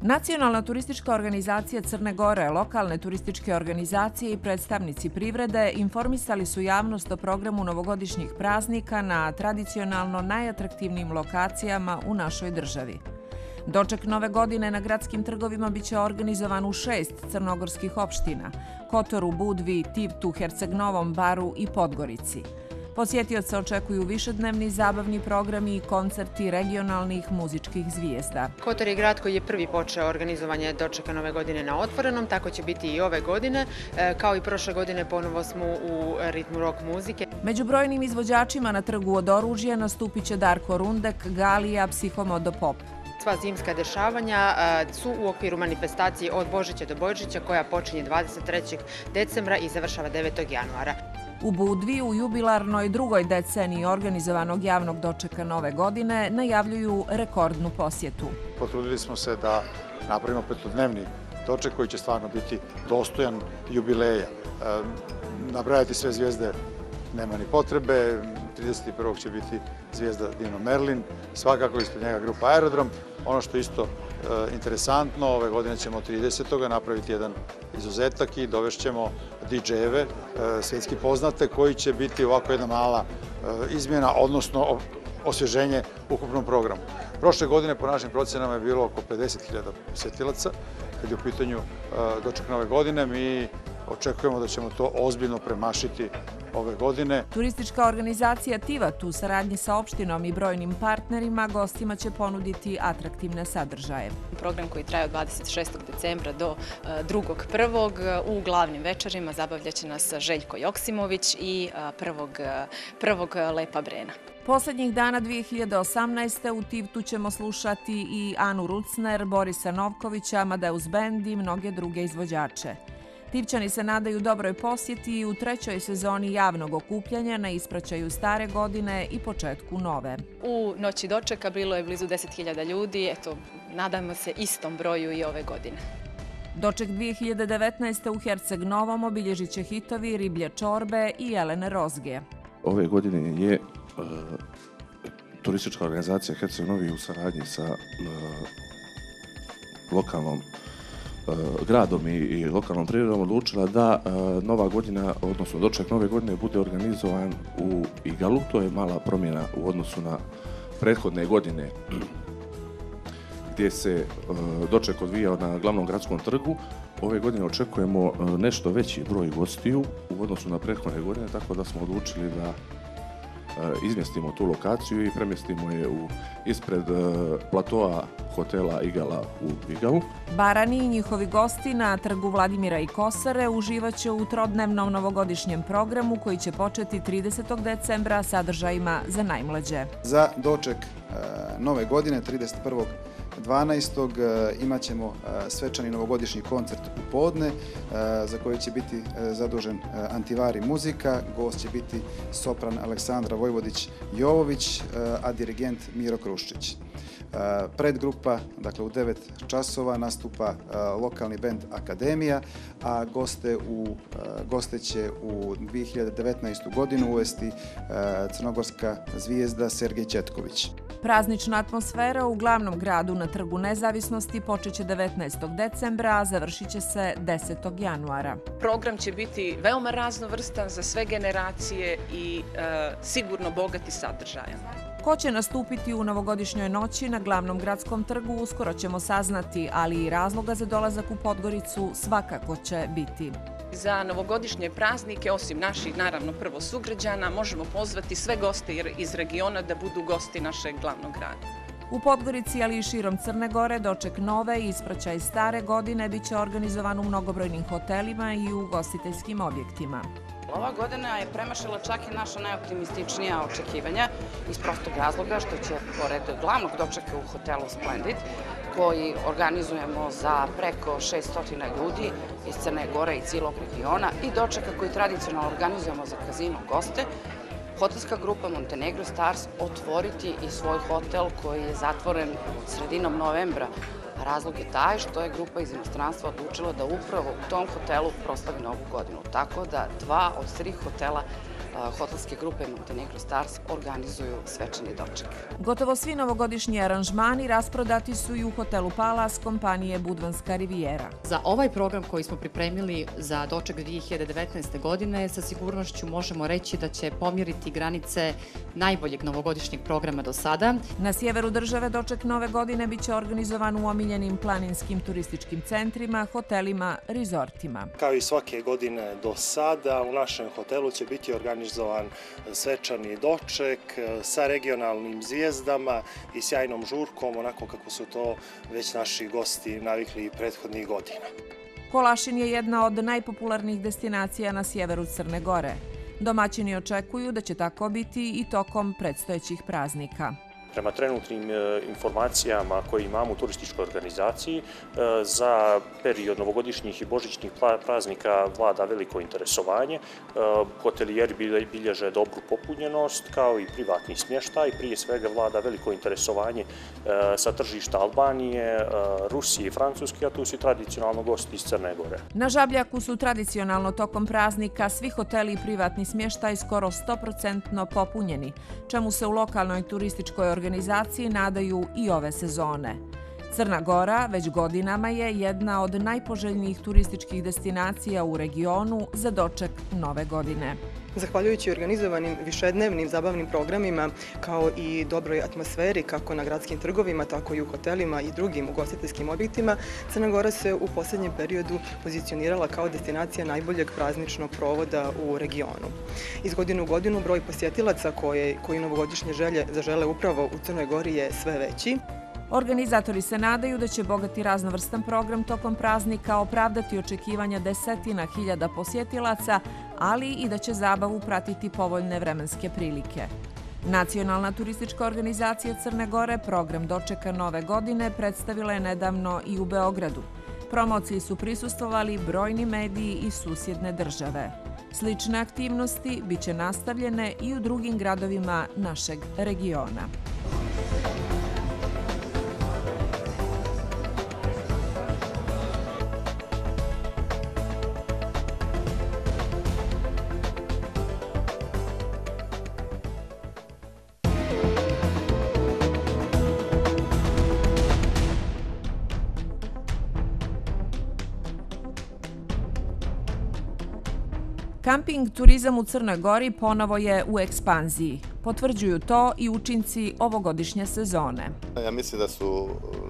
Nacionalna turistička organizacija Crne Gore, lokalne turističke organizacije i predstavnici privrede informisali su javnost o programu novogodišnjih praznika na tradicionalno najatraktivnijim lokacijama u našoj državi. Doček Nove godine na gradskim trgovima biće organizovan u 6 crnogorskih opština – Kotoru, Budvi, Tivtu, Herceg Novom, Baru i Podgorici. Posjetioce očekuju višednevni zabavni programi i koncerti regionalnih muzičkih zvijezda. Kotor je grad koji je prvi počeo organizovanje dočeka Nove godine na otvorenom, tako će biti i ove godine. Kao i prošle godine ponovo smo u ritmu rock muzike. Među brojnim izvođačima na trgu od oružja nastupit će Darko Rundek, Galija, Psihomodo Pop. Sva zimska dešavanja su u okviru manifestacije od Božića do Božića koja počinje 23. decembra i završava 9. januara. U Budvi u jubilarnoj drugoj deceniji organizovanog javnog dočeka Nove godine najavljuju rekordnu posjetu. Potrudili smo se da napravimo petodnevni doček koji će stvarno biti dostojan jubileja. Nabrajati sve zvijezde nema ni potrebe. 31. će biti zvijezda Dino Merlin, svakako ispred njega grupa Aerodrom. Ono što je isto interesantno, ove godine ćemo 30. napraviti jedan izuzetak i dovešćemo DJ-eve, svjetski poznate, koji će biti ovako jedna mala izmjena, odnosno osvježenje ukupnom programu. Prošle godine po našim procenama je bilo oko 50.000 posjetilaca. Kad je u pitanju doček Nove godine, mi očekujemo da ćemo to ozbiljno premašiti ove godine. Turistička organizacija Tivat u saradnji sa opštinom i brojnim partnerima gostima će ponuditi atraktivne sadržaje. Program koji traje od 26. decembra do 2.1. u glavnim večerima zabavljaće nas Željko Joksimović i prvog Lepa Brena. Posljednjih dana 2018. u Tivtu ćemo slušati i Anu Rucner, Borisa Novkovića, Amadeus Band i mnoge druge izvođače. Tivčani se nadaju dobroj posjeti i u 3. sezoni javnog okupljanja na ispraćaju stare godine i početku nove. U noći dočeka bilo je blizu 10.000 ljudi, eto, nadamo se istom broju i ove godine. Doček 2019. u Herceg Novom obilježit će hitovi Riblje čorbe i Jelene Rozge. Ove godine je turistička organizacija Herceg Novi u saradnji sa lokalnom gradom i lokalnom privredom odlučila da Nova godina, odnosno doček Nove godine, bude organizovan u Igalu. To je mala promjena u odnosu na prethodne godine gdje se doček odvijao na glavnom gradskom trgu. Ove godine očekujemo nešto veći broj gostiju u odnosu na prethodne godine, tako da smo odlučili da izmjestimo tu lokaciju i premjestimo je ispred platoa hotela Igala u Igalu. Barani i njihovi gosti na trgu Vladimira i Kosare uživaće u trodnevnom novogodišnjem programu koji će početi 30. decembra sadržajima za najmlađe. Za doček Nove godine 31.12. imat ćemo svečani novogodišnji koncert u podne za koji će biti zadužen Antivari muzika. Gost će biti sopran Aleksandra Vojvodić-Jovović, a dirigent Miro Kruščić. Predgrupa, dakle u 9 časova, nastupa lokalni bend Akademija, a goste će u 2019. godinu uvesti crnogorska zvijezda Sergej Četković. Praznična atmosfera u glavnom gradu na Trgu Nezavisnosti počeće 19. decembra, a završit će se 10. januara. Program će biti veoma raznovrstan za sve generacije i sigurno bogati sadržajem. Ko će nastupiti u novogodišnjoj noći na glavnom gradskom trgu uskoro ćemo saznati, ali i razloga za dolazak u Podgoricu svakako će biti. Za novogodišnje praznike, osim naših, naravno, prvo sugrađana, možemo pozvati sve goste iz regiona da budu gosti našeg glavnog grada. U Podgorici, ali i širom Crne Gore, doček nove i ispraćaj stare godine biće organizovan u mnogobrojnim hotelima i u ugostiteljskim objektima. Ova godina je premašila čak i naša najoptimističnija očekivanja iz prostog razloga što će, pored glavnog dočeka u hotelu Splendid, koji organizujemo za preko 600 ljudi iz Crne Gore i cijelog regiona, i dočeka koji tradicionalno organizujemo za Casino goste, hotelska grupa Montenegro Stars otvoriti i svoj hotel koji je zatvoren sredinom novembra. Razlog je taj što je grupa iz inostranstva odlučila da upravo u tom hotelu proslavi Novu godinu. Tako da 2 od 3 hotela hotelske grupe Montenegro Stars organizuju svečani doček. Gotovo svi novogodišnji aranžmani rasprodati su i u hotelu Palace kompanije Budvanska Rivijera. Za ovaj program koji smo pripremili za doček 2019. godine sa sigurnošću možemo reći da će pomjeriti granice najboljeg novogodišnjeg programa do sada. Na sjeveru države doček nove godine biće organizovan u omiljenim planinskim turističkim centrima, hotelima, rezortima. Kao i svake godine do sada, u našem hotelu će biti organizovan svečani doček sa regionalnim zvijezdama i sjajnom žurkom, onako kako su to već naši gosti navikli prethodnih godina. Kolašin je jedna od najpopularnijih destinacija na sjeveru Crne Gore. Domaćini očekuju da će tako biti i tokom predstojećih praznika. Prema trenutnim informacijama koje imamo u turističkoj organizaciji, za period novogodišnjih i božićnih praznika vlada veliko interesovanje. Hotelijeri bilježe dobru popunjenost, kao i privatni smještaj. Prije svega vlada veliko interesovanje sa tržišta Albanije, Rusije i Francuske, a tu su i tradicionalno gosti iz Crne Gore. Na Žabljaku su tradicionalno tokom praznika svi hoteli i privatni smještaj skoro 100% popunjeni, čemu se u lokalnoj turističkoj organizaciji nadaju i ove sezone. Crna Gora već godinama je jedna od najpoželjnijih turističkih destinacija u regionu za doček nove godine. Zahvaljujući organizovanim višednevnim zabavnim programima kao i dobroj atmosferi kako na gradskim trgovima, tako i u hotelima i drugim ugostiteljskim objektima, Crna Gora se u posljednjem periodu pozicionirala kao destinacija najboljeg prazničnog provoda u regionu. Iz godine u godinu broj posjetilaca koji novogodišnje želje zažele upravo u Crnoj Gori je sve veći. Organizatori se nadaju da će bogati raznovrstan program tokom praznika opravdati očekivanja desetina hiljada posjetilaca, ali i da će zabavu pratiti povoljne vremenske prilike. Nacionalna turistička organizacija Crne Gore program dočeka nove godine predstavila je nedavno i u Beogradu. Promociji su prisustvovali brojni mediji iz susjedne države. Slične aktivnosti biće nastavljene i u drugim gradovima našeg regiona. Kamping turizam u Crnoj Gori ponovo je u ekspanziji. Potvrđuju to i učinci ovogodišnje sezone. Ja mislim da su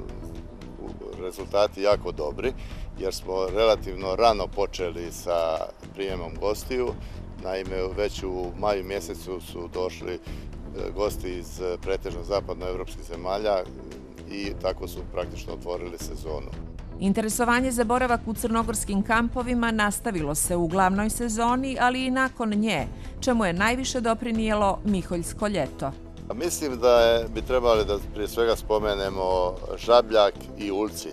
rezultati jako dobri, jer smo relativno rano počeli sa prijemom gostiju. Naime, već u maju mjesecu su došli gosti iz pretežno zapadnoevropskih zemalja i tako su praktično otvorili sezonu. Interesovanje za boravak u crnogorskim kampovima nastavilo se u glavnoj sezoni, ali i nakon nje, čemu je najviše doprinijelo Miholjsko ljeto. Mislim da bi trebali da prije svega spomenemo Žabljak i Ulcinj.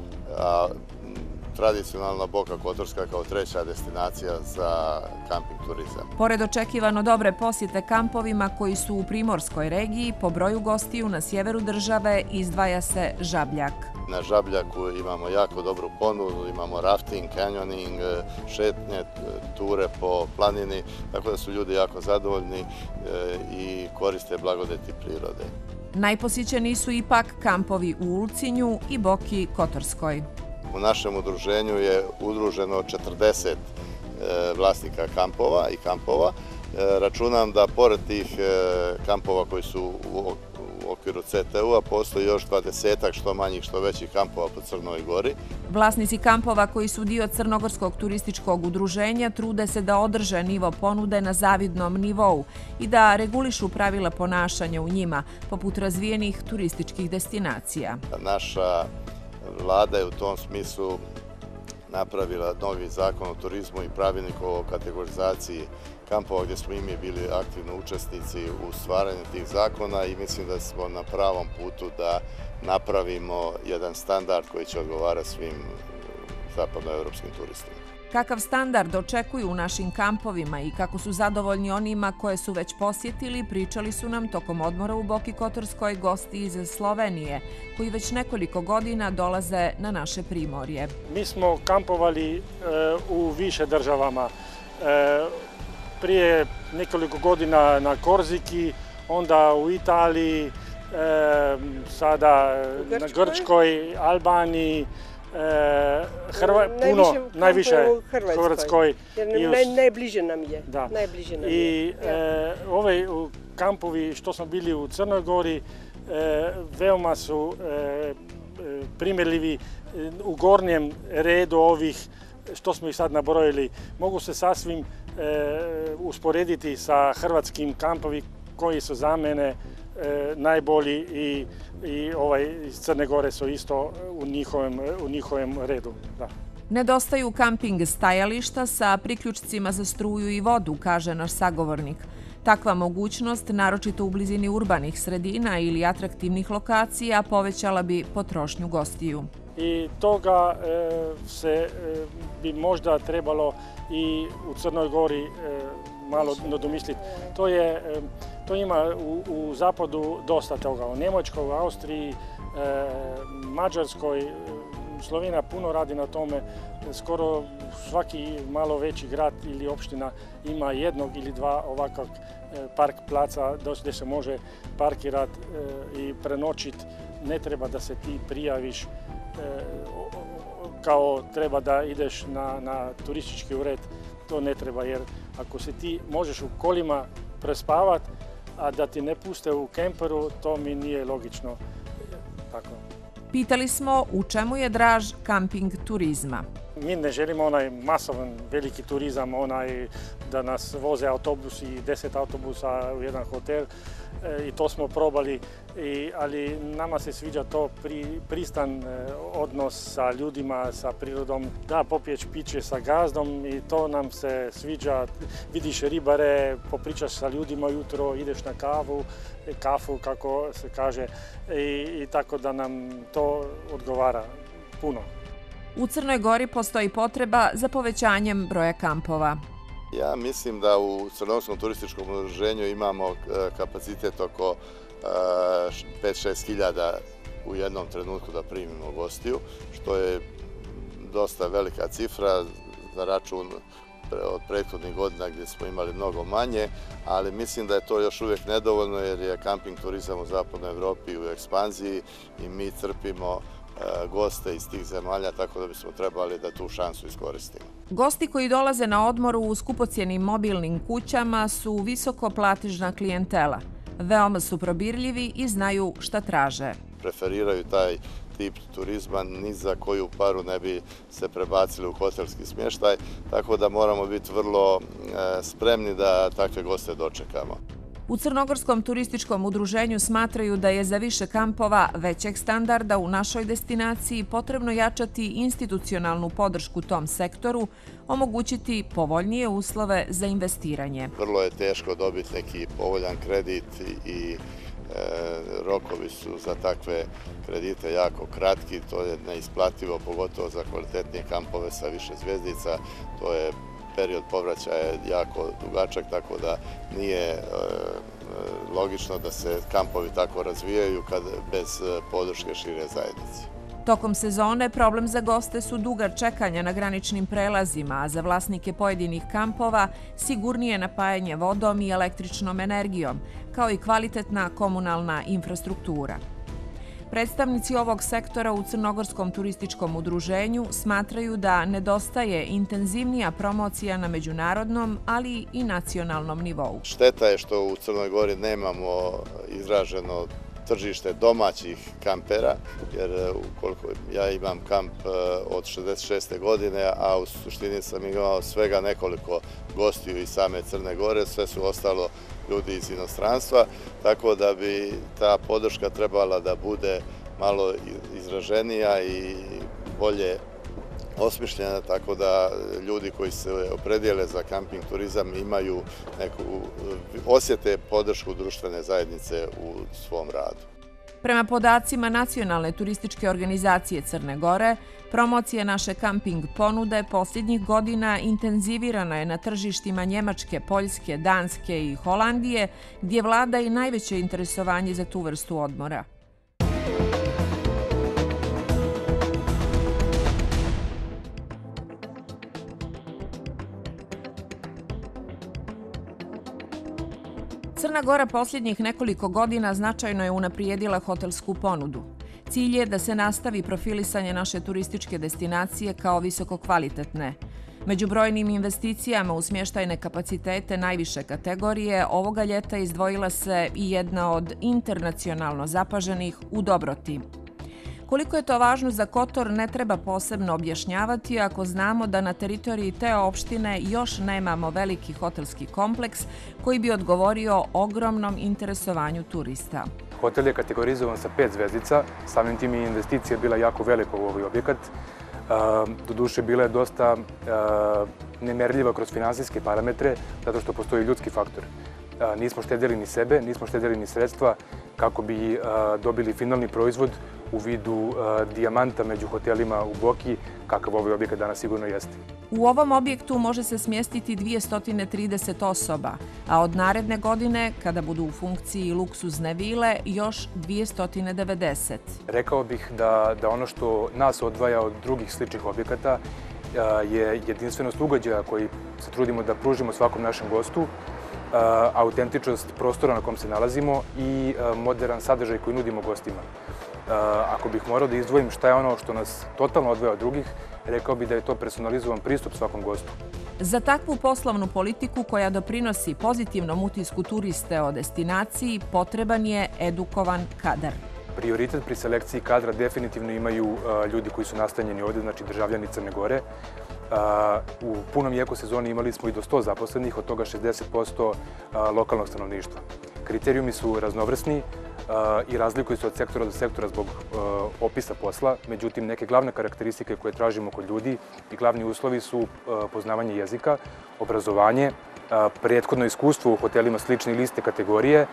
Tradicionalna Boka Kotorska kao treća destinacija za kamping turizam. Pored očekivano dobre posjete kampovima koji su u primorskoj regiji, po broju gostiju na sjeveru države izdvaja se Žabljak. Na Žabljaku imamo jako dobru ponudu, imamo rafting, canyoning, šetnje, ture po planini, tako da su ljudi jako zadovoljni i koriste blagodeti prirode. Najposjećeniji su ipak kampovi u Ulcinju i Boki Kotorskoj. U našem udruženju je udruženo 40 vlasnika kampova i kampova. Računam da pored tih kampova koji su u okviru CTU-a postoji još 20-ak što manjih što većih kampova po Crnoj Gori. Vlasnici kampova koji su dio Crnogorskog turističkog udruženja trude se da održe nivo ponude na zavidnom nivou i da regulišu pravila ponašanja u njima, poput razvijenih turističkih destinacija. Naša vlada je u tom smislu napravila novi zakon o turizmu i pravilnik o kategorizaciji kampova gdje smo i mi bili aktivni učesnici u stvaranju tih zakona i mislim da smo na pravom putu da napravimo jedan standard koji će odgovarati svim zapadnoevropskim turistima. Kakav standard očekuju u našim kampovima i kako su zadovoljni onima koje su već posjetili, pričali su nam tokom odmora u Boki Kotorskoj gosti iz Slovenije, koji već nekoliko godina dolaze na naše primorje. Mi smo kampovali u više državama. prije nekoliko godina na Korziki, onda u Italiji, sada na Grčkoj, Albaniji, najviše u Hrvatskoj. Najbliže nam je. I ove kampovi što smo bili u Crnoj Gori, veoma su primjerljivi u gornjem redu ovih što smo ih sad nabrojili. Mogu se sasvim usporediti sa hrvatskim kampovi koji su za mene najbolji i iz Crne Gore su isto u njihovom redu. Da. Nedostaju kamping stajališta sa priključcima za struju i vodu, kaže naš sagovornik. Takva mogućnost, naročito u blizini urbanih sredina ili atraktivnih lokacija, povećala bi potrošnju gostiju. I toga se bi možda trebalo i u Crnoj Gori malo nadomisliti. To ima u zapadu dosta toga. U Njemačkoj, u Austriji, Mađarskoj, Slovenija puno radi na tome. Skoro svaki malo veći grad ili opština ima jednog ili dva ovakvog park placa gdje se može parkirati i prenoćiti. Ne treba da se ti prijaviš kao treba da ideš na turistički ured. To ne treba, jer ako se ti možeš u kolima prespavati, a da ti ne puste u kemperu, to mi nije logično. Tako. Pitali smo u čemu je draž kamping turizma. Mi ne želimo onaj masovan veliki turizam, onaj da nas voze autobusi, 10 autobusa u jedan hotel, i to smo probali, ali nama se sviđa to pristan odnos sa ljudima, sa prirodom, da popiješ piće sa gazdom i to nam se sviđa. Vidiš ribare, popričaš sa ljudima jutro, ideš na kafu kako se kaže, i tako da nam to odgovara puno. U Crnoj Gori postoji potreba za povećanjem broja kampova. Ja mislim da u Crnogorskom turističkom udruženju imamo kapacitet oko 5-6 hiljada u jednom trenutku da primimo gostiju, što je dosta velika cifra za račun od prethodnih godina gdje smo imali mnogo manje, ali mislim da je to još uvijek nedovoljno jer je kamping turizam u zapadnoj Evropi u ekspanziji i mi crpimo goste iz tih zemalja, tako da bismo trebali da tu šansu iskoristimo. Gosti koji dolaze na odmor u skupocijenim mobilnim kućama su visoko platižna klijentela. Veoma su probirljivi i znaju šta traže. Preferiraju taj tip turizma, ni za koju paru ne bi se prebacili u hotelski smještaj, tako da moramo biti vrlo spremni da takve goste dočekamo. U Crnogorskom turističkom udruženju smatraju da je za više kampova većeg standarda u našoj destinaciji potrebno jačati institucionalnu podršku tom sektoru, omogućiti povoljnije uslove za investiranje. Vrlo je teško dobiti neki povoljan kredit i rokovi su za takve kredite jako kratki, to je neisplativo, pogotovo za kvalitetnije kampove sa više zvjezdica, to je period povraćaja jako dugačak, tako da nije logično da se kampovi tako razvijaju bez podrške šire zajednice. Tokom sezone problem za goste su duga čekanja na graničnim prelazima, a za vlasnike pojedinih kampova sigurnije napajanje vodom i električnom energijom, kao i kvalitetna komunalna infrastruktura. Predstavnici ovog sektora u Crnogorskom turističkom udruženju smatraju da nedostaje intenzivnija promocija na međunarodnom, ali i nacionalnom nivou. Šteta je što u Crnoj Gori nemamo izraženo tržište domaćih kampera, jer ukoliko ja imam kamp od 66. godine, a u suštini sam imao svega nekoliko gostiju iz same Crne Gore, sve su ostalo ljudi iz inostranstva, tako da bi ta podrška trebala da bude malo izraženija i bolje osmišljena, tako da ljudi koji se opredijele za kamping turizam osjete podršku društvene zajednice u svom radu. Prema podacima Nacionalne turističke organizacije Crne Gore, promocija naše kamping ponude posljednjih godina intenzivirana je na tržištima Njemačke, Poljske, Danske i Holandije, gdje vlada i najveće interesovanje za tu vrstu odmora. Crna Gora posljednjih nekoliko godina značajno je unaprijedila hotelsku ponudu. Cilj je da se nastavi profilisanje naše turističke destinacije kao visoko kvalitetne. Među brojnim investicijama u smještajne kapacitete najviše kategorije ovoga ljeta izdvojila se i jedna od internacionalno zapaženih u Dobroti. Koliko je to važno za Kotor ne treba posebno objašnjavati ako znamo da na teritoriji te opštine još nemamo veliki hotelski kompleks koji bi odgovorio ogromnom interesovanju turista. Hotel je kategorizovan sa 5 zvezdica, samim tim je investicija bila jako velika u ovaj objekat. Doduše, bila je dosta nemerljiva kroz finansijske parametre, zato što postoji ljudski faktor. Nismo štedjeli ni sebe, nismo štedjeli ni sredstva kako bi dobili finalni proizvod u vidu dijamanta među hotelima u Boki, kakav ovaj objekat danas sigurno jeste. U ovom objektu može se smjestiti 230 osoba, a od naredne godine, kada budu u funkciji luksuzne vile, još 290. Rekao bih da ono što nas odvaja od drugih sličnih objekata je jedinstvenost ugađaja koji se trudimo da pružimo svakom našem gostu, autentičnost prostora na kom se nalazimo i modern sadržaj koji nudimo gostima. Ako bih morao da izdvojim šta je ono što nas totalno odvaja od drugih, rekao bih da je to personalizovan pristup svakom gostu. Za takvu poslovnu politiku koja doprinosi pozitivnom utisku turiste o destinaciji potreban je edukovan kadar. Prioritet pri selekciji kadra definitivno imaju ljudi koji su nastanjeni ovdje, znači državljani Crne Gore. U punom jeku sezoni imali smo i do 100 zaposlenih, od toga 60% lokalnog stanovništva. Kriterijumi su raznovrsni i razlikuju se od sektora do sektora zbog opisa posla, međutim neke glavne karakteristike koje tražimo kod ljudi i glavni uslovi su poznavanje jezika, obrazovanje, prethodno iskustvo u hotelima slične ili iste kategorije.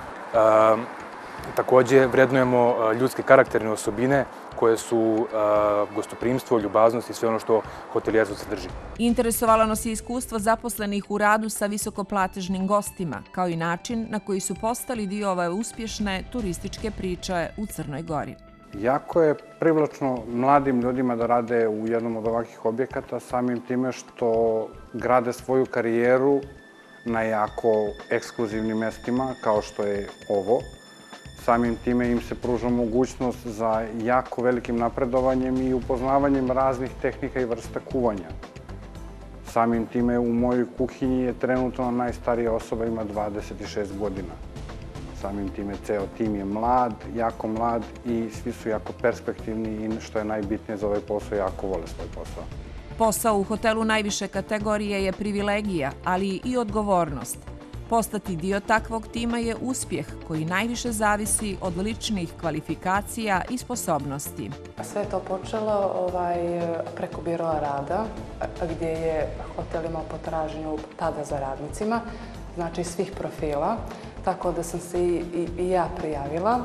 Također vrednujemo ljudske karakterne osobine koje su gostoprimstvo, ljubaznost i sve ono što hotelijerstvo sadrži. Interesovalo nas je iskustvo zaposlenih u radu sa visokoplatežnim gostima, kao i način na koji su postali dio ove uspješne turističke priče u Crnoj Gori. Jako je privlačno mladim ljudima da rade u jednom od ovakvih objekata, samim time što grade svoju karijeru na jako ekskluzivnim mestima, kao što je ovo. Samim time im se pruža mogućnost za jako velikim napredovanjem i upoznavanjem raznih tehnika i vrsta kuvanja. Samim time u mojoj kuhinji je trenutno najstarija osoba, ima 26 godina. Samim time ceo tim je mlad, jako mlad i svi su jako perspektivni i što je najbitnije za ovaj posao, jako vole svoj posao. Posao u hotelu najviše kategorije je privilegija, ali i odgovornost. Postati dio takvog tima je uspjeh koji najviše zavisi od ličnih kvalifikacija i sposobnosti. Sve je to počelo preko biroa rada, gdje je hotel imao potražnju tada za radnicima, znači svih profila, tako da sam se i ja prijavila.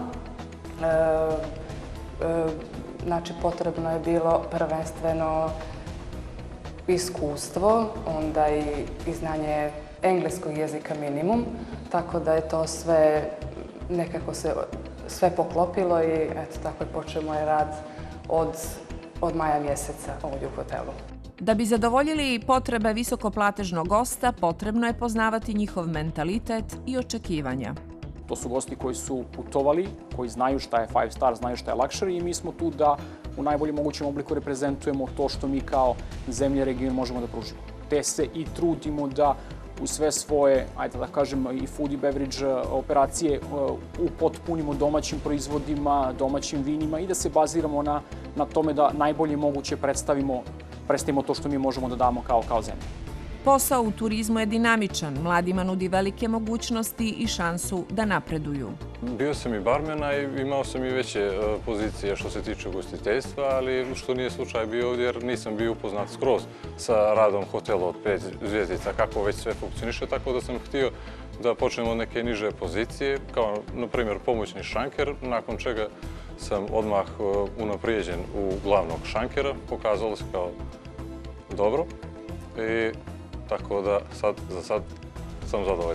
Znači potrebno je bilo prvenstveno iskustvo, onda i znanje engleskog jezika minimum, tako da je to sve nekako se sve poklopilo i eto tako je počeo moj rad od maja mjeseca ovdje u hotelu. Da bi zadovoljili potrebe visokoplatežnog gosta, potrebno je poznavati njihov mentalitet i očekivanja. To su gosti koji su putovali, koji znaju šta je 5 star, znaju šta je luxury i mi smo tu da u najboljem mogućem obliku reprezentujemo to što mi kao zemlje region možemo da pružimo. Te se i trudimo da u sve svoje, ajde da kažem, i food i beverage operacije upotpunimo domaćim proizvodima, domaćim vinima i da se baziramo na tome da najbolje moguće predstavimo to što mi možemo da damo kao zemlja. Posao u turizmu je dinamičan, mladima nudi velike mogućnosti i šansu da napreduju. Bio sam i barmena i imao sam i veće pozicije što se tiče ugostiteljstva, ali što nije slučaj bio ovdje jer nisam bio upoznat skroz sa radom hotela od 5 zvjezdica, kako već sve funkcioniše, tako da sam htio da počnemo od neke niže pozicije, kao na primjer pomoćni šanker, nakon čega sam odmah unaprijeđen u glavnog šankera, pokazalo se kao dobro i tako da za sad sam zadovoljan.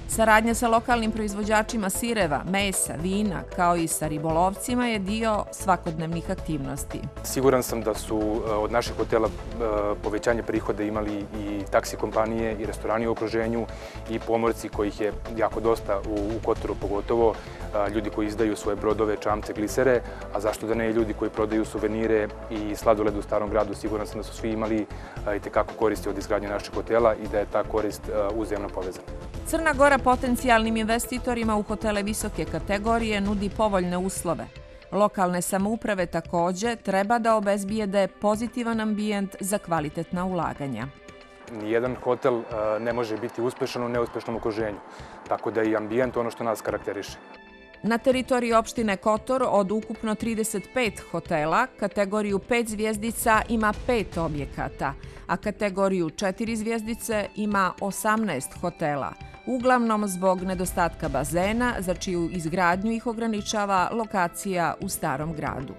Saradnja sa lokalnim proizvođačima sireva, mesa, vina, kao i sa ribolovcima je dio svakodnevnih aktivnosti. Siguran sam da su od naših hotela povećanje prihoda imali i taksi kompanije i restorani u okruženju i pomorci kojih je jako dosta u Kotoru, pogotovo ljudi koji izdaju svoje brodove, čamce, glisere, a zašto da ne i ljudi koji prodaju suvenire i sladoled u Starom gradu. Siguran sam da su svi imali itekako koristi od izgradnje naših hotela i da je ta korist uzajamno povezana. Crna Gora potencijalnim investitorima u hotele visoke kategorije nudi povoljne uslove. Lokalne samouprave takođe treba da obezbijede pozitivan ambijent za kvalitetna ulaganja. Nijedan hotel ne može biti uspešan u neuspešnom okruženju, tako da je i ambijent ono što nas karakteriše. Na teritoriji opštine Kotor od ukupno 35 hotela, kategoriju 5 zvjezdica ima 5 objekata, a kategoriju 4 zvjezdice ima 18 hotela, uglavnom zbog nedostatka bazena, za čiju izgradnju ih ograničava lokacija u Starom gradu.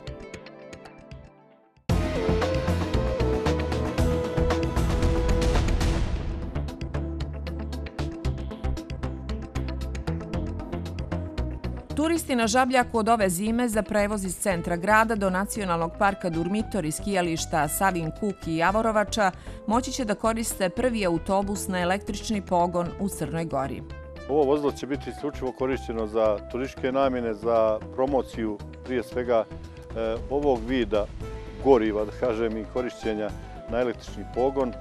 Turisti na Žabljaku od ove zime za prevoz iz centra grada do Nacionalnog parka Durmitor i skijališta Savin Kuk i Javorovača moći će da koriste prvi autobus na električni pogon u Crnoj Gori. Ovo vozilo će biti isključivo korišćeno za turističke namjene, za promociju prije svega ovog vida goriva, da kažem, i korišćenja na električni pogon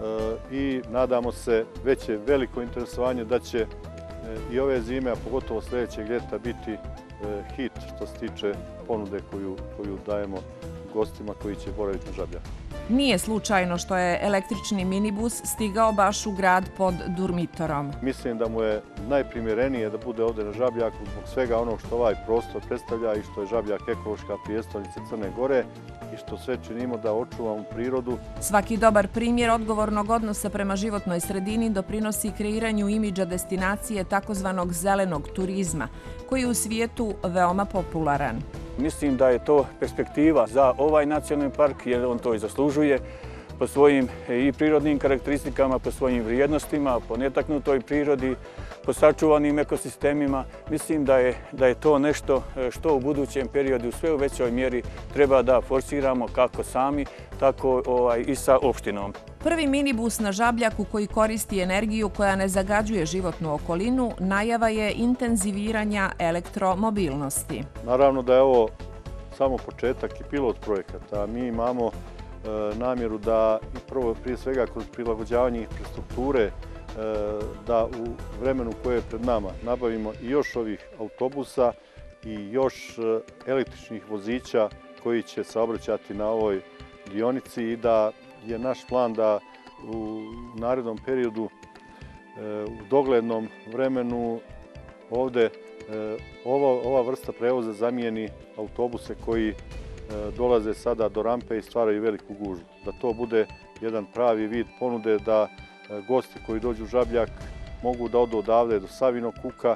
i nadamo se već je veliko interesovanje da će i ove zime, a pogotovo sljedećeg ljeta, biti hit što se tiče ponude koju dajemo gostima koji će boraviti na Žabljaku. Nije slučajno što je električni minibus stigao baš u grad pod Durmitorom. Mislim da mu je najprimjerenije da bude ovdje na Žabljaku zbog svega onog što ovaj prostor predstavlja i što je Žabljak ekološka prijestolnica Crne Gore i što sve činimo da očuvamo prirodu. Svaki dobar primjer odgovornog odnosa prema životnoj sredini doprinosi kreiranju imidža destinacije takozvanog zelenog turizma, koji je u svijetu veoma popularan. Mislim da je to perspektiva za ovaj nacionalni park jer on to i zaslužuje po svojim i prirodnim karakteristikama, po svojim vrijednostima, po netaknutoj prirodi, po sačuvanim ekosistemima. Mislim da je to nešto što u budućem periodu sve u većoj mjeri treba da forsiramo kako sami, tako i sa opštinom. Prvi minibus na Žabljaku koji koristi energiju koja ne zagađuje životnu okolinu najava je intenziviranja elektromobilnosti. Naravno da je ovo samo početak i pilot projekata. Mi imamo namjeru da prije svega kroz prilagođavanje infrastrukture da u vremenu koje je pred nama nabavimo i još ovih autobusa i još električnih vozića koji će saobraćati na ovoj dionici i da je naš plan da u narednom periodu, u doglednom vremenu ovdje ova vrsta prevoza zamijeni autobuse koji dolaze sada do rampe i stvaraju veliku gužvu. Da to bude jedan pravi vid ponude da gosti koji dođu u Žabljak mogu da odu odavde do Savinog Kuka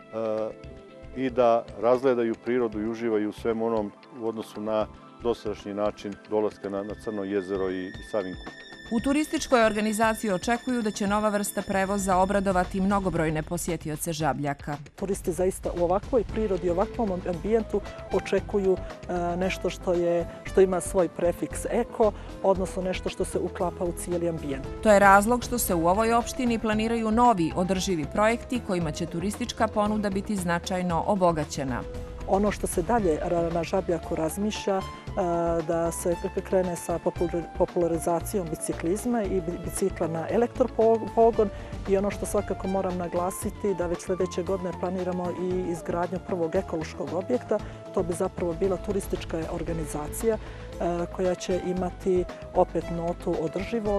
i da razgledaju prirodu i uživaju u svemu onom u odnosu na dosadašnji način dolaska na Crno jezero i Savin Kuk. U turističkoj organizaciji očekuju da će nova vrsta prevoza obradovati mnogobrojne posjetioce Žabljaka. Turisti zaista u ovakvoj prirodi, u ovakvom ambijentu očekuju nešto što ima svoj prefiks eko, odnosno nešto što se uklapa u cijeli ambijent. To je razlog što se u ovoj opštini planiraju novi održivi projekti kojima će turistička ponuda biti značajno obogaćena. Ono što se dalje na Žabljaku razmišlja da se krene sa popularizacijom biciklizma i bicikla na elektropogon i ono što svakako moram naglasiti da već sljedeće godine planiramo i izgradnju prvog ekološkog objekta. To bi zapravo bila turistička organizacija koja će imati opet notu održivog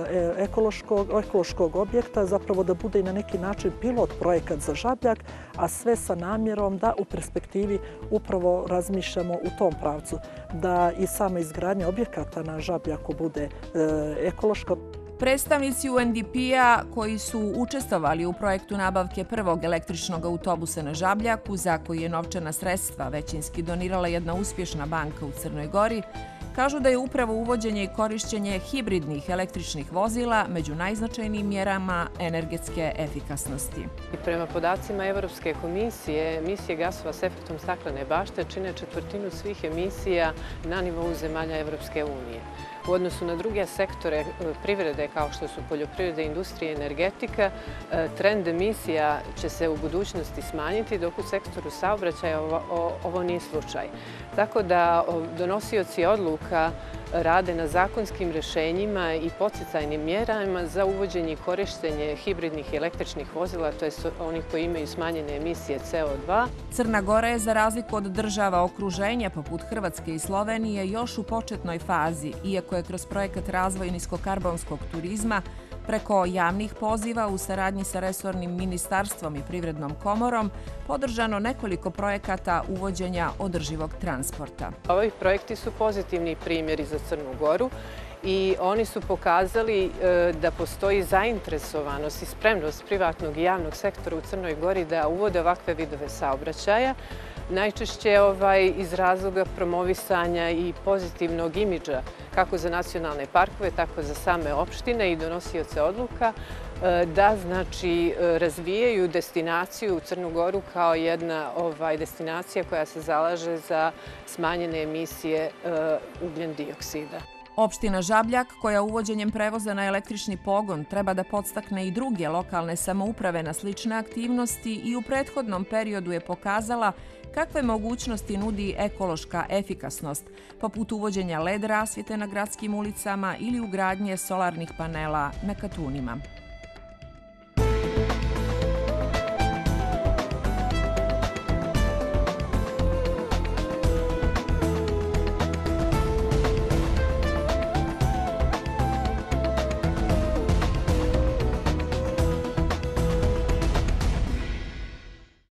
ekološkog objekta, zapravo da bude i na neki način pilot projekat za Žabljak, a sve sa namjerom da u perspektivi upravo razmišljamo u tom pravcu, da i sama izgradnja objekata na Žabljaku bude ekološka. Predstavnici UNDP-a koji su učestvovali u projektu nabavke prvog električnog autobusa na Žabljaku, za koji je novčana sredstva većinski donirala jedna uspješna banka u Crnoj Gori, Kažu da je upravo uvođenje i korišćenje hibridnih električnih vozila među najznačajnijim mjerama energetske efikasnosti. Prema podacima Evropske komisije, emisije gasova s efektom staklene bašte čine četvrtinu svih emisija na nivou zemalja Evropske unije. U odnosu na druge sektore privrede kao što su poljoprivreda, industrija i energetika, trend emisija će se u budućnosti smanjiti, dok u sektoru saobraćaja ovo nije slučaj. Tako da donosioci odluka rade na zakonskim rješenjima i podsticajnim mjerama za uvođenje i korištenje hibridnih i električnih vozila, to je onih koji imaju smanjene emisije CO2. Crna Gora je, za razliku od država okruženja poput Hrvatske i Slovenije, još u početnoj fazi, iako je kroz projekat razvoja niskokarbonskog turizma preko javnih poziva u saradnji sa resornim ministarstvom i privrednom komorom podržano nekoliko projekata uvođenja održivog transporta. Ovi projekti su pozitivni primjeri za Crnu Goru i oni su pokazali da postoji zainteresovanost i spremnost privatnog i javnog sektora u Crnoj Gori da uvode ovakve vidove saobraćaja. Najčešće iz razloga promovisanja i pozitivnog imidža kako za nacionalne parkove, tako za same opštine i donosioce odluka, da razvijaju destinaciju u Crnu Goru kao jedna destinacija koja se zalaže za smanjene emisije ugljen dioksida. Opština Žabljak, koja uvođenjem prevoza na električni pogon treba da podstakne i druge lokalne samouprave na slične aktivnosti, i u prethodnom periodu je pokazala kakve mogućnosti nudi ekološka efikasnost, poput uvođenja LED rasvjete na gradskim ulicama ili ugradnje solarnih panela na katunima.